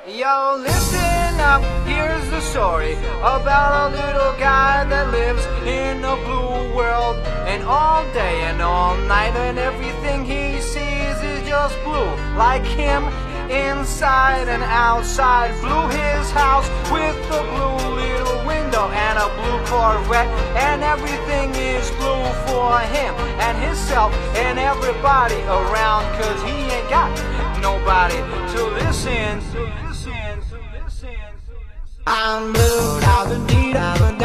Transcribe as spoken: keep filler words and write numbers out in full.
Yo, listen up, here's the story about a little guy that lives in a blue world. And all day and all night and everything he sees is just blue. Like him, inside and outside. Blue his house with a blue little window and a blue Corvette. And everything is blue for him and himself and everybody around. Cause he ain't got nobody to listen. To listen, to listen, to listen. I'm blue, da da dee da da.